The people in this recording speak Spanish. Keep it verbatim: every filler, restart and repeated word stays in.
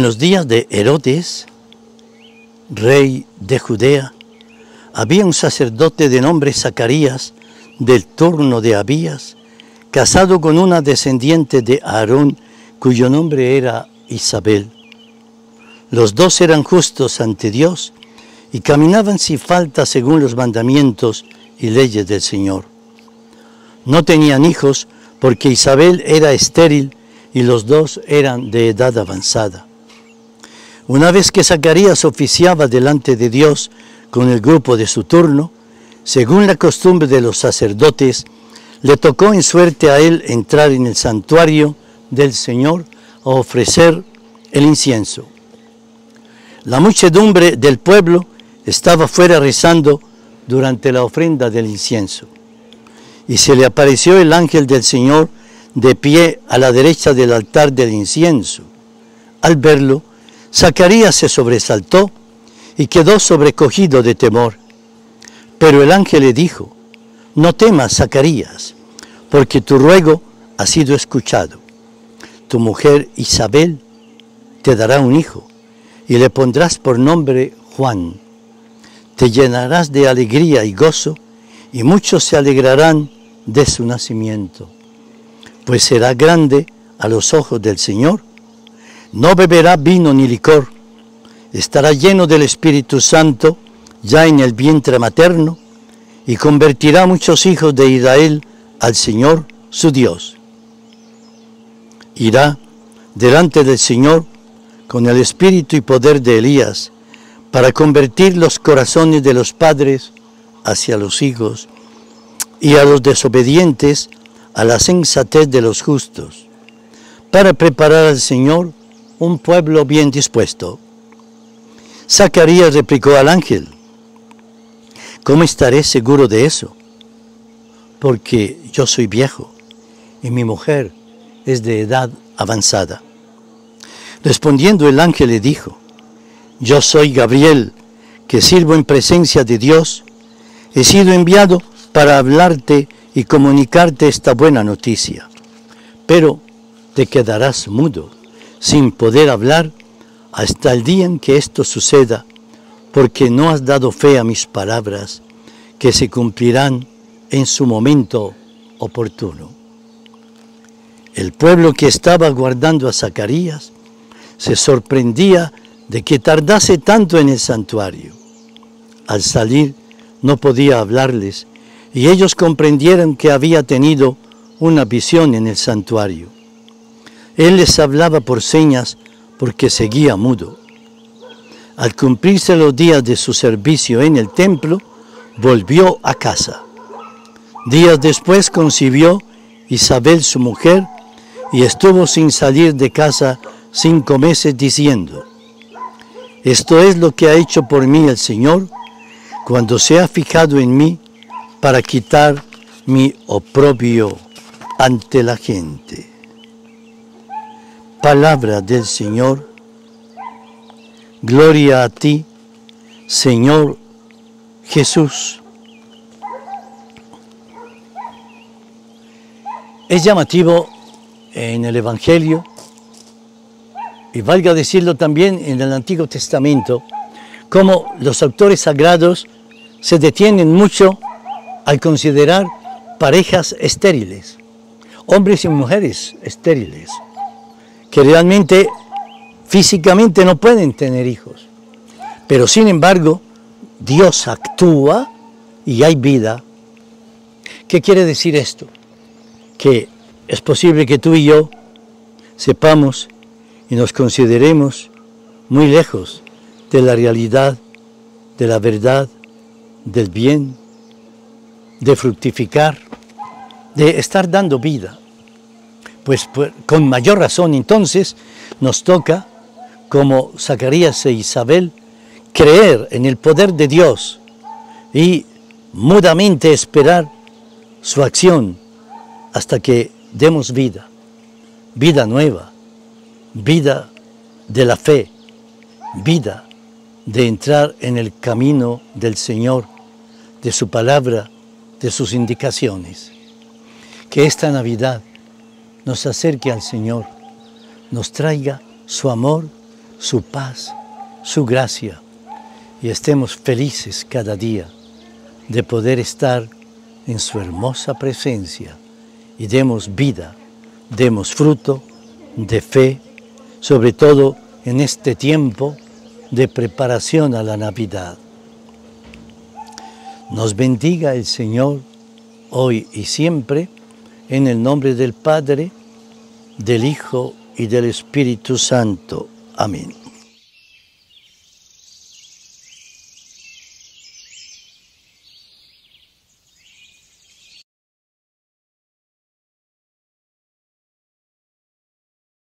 los días de Herodes, rey de Judea, había un sacerdote de nombre Zacarías, del turno de Abías, casado con una descendiente de Aarón, cuyo nombre era Isabel. Los dos eran justos ante Dios y caminaban sin falta según los mandamientos y leyes del Señor. No tenían hijos porque Isabel era estéril y los dos eran de edad avanzada. Una vez que Zacarías oficiaba delante de Dios con el grupo de su turno, según la costumbre de los sacerdotes, le tocó en suerte a él entrar en el santuario del Señor a ofrecer el incienso. La muchedumbre del pueblo estaba fuera rezando durante la ofrenda del incienso. Y se le apareció el ángel del Señor de pie a la derecha del altar del incienso. Al verlo, Zacarías se sobresaltó y quedó sobrecogido de temor. Pero el ángel le dijo: no temas, Zacarías, porque tu ruego ha sido escuchado. Tu mujer Isabel te dará un hijo y le pondrás por nombre Juan. Te llenarás de alegría y gozo, y muchos se alegrarán de su nacimiento, pues será grande a los ojos del Señor. No beberá vino ni licor, estará lleno del Espíritu Santo ya en el vientre materno, y convertirá a muchos hijos de Israel al Señor su Dios. Irá delante del Señor con el espíritu y poder de Elías, para convertir los corazones de los padres hacia los hijos, y a los desobedientes a la sensatez de los justos, para preparar al Señor un pueblo bien dispuesto. Zacarías replicó al ángel: ¿cómo estaré seguro de eso? Porque yo soy viejo y mi mujer es de edad avanzada. Respondiendo el ángel le dijo: yo soy Gabriel, que sirvo en presencia de Dios. He sido enviado para hablarte y comunicarte esta buena noticia. Pero te quedarás mudo, sin poder hablar, hasta el día en que esto suceda, porque no has dado fe a mis palabras, que se cumplirán en su momento oportuno. El pueblo que estaba aguardando a Zacarías se sorprendía de que tardase tanto en el santuario. Al salir no podía hablarles, y ellos comprendieron que había tenido una visión en el santuario. Él les hablaba por señas porque seguía mudo. Al cumplirse los días de su servicio en el templo, volvió a casa. Días después concibió Isabel su mujer y estuvo sin salir de casa cinco meses diciendo: esto es lo que ha hecho por mí el Señor cuando se ha fijado en mí para quitar mi oprobio ante la gente. Palabra del Señor. Gloria a ti, Señor Jesús. Es llamativo en el Evangelio, y valga decirlo también en el Antiguo Testamento, cómo los autores sagrados se detienen mucho al considerar parejas estériles, hombres y mujeres estériles, que realmente físicamente no pueden tener hijos. Pero sin embargo, Dios actúa y hay vida. ¿Qué quiere decir esto? Que es posible que tú y yo sepamos y nos consideremos muy lejos de la realidad, de la verdad, del bien, de fructificar, de estar dando vida. Pues, pues con mayor razón entonces nos toca, como Zacarías e Isabel, creer en el poder de Dios y mudamente esperar su acción hasta que demos vida, vida nueva, vida de la fe, vida de entrar en el camino del Señor, de su palabra, de sus indicaciones. Que esta Navidad nos acerque al Señor, nos traiga su amor su paz, su gracia, y estemos felices cada día de poder estar en su hermosa presencia y demos vida, demos fruto de fe, sobre todo en este tiempo de preparación a la Navidad. Nos bendiga el Señor hoy y siempre, en el nombre del Padre, del Hijo y del Espíritu Santo. Amén.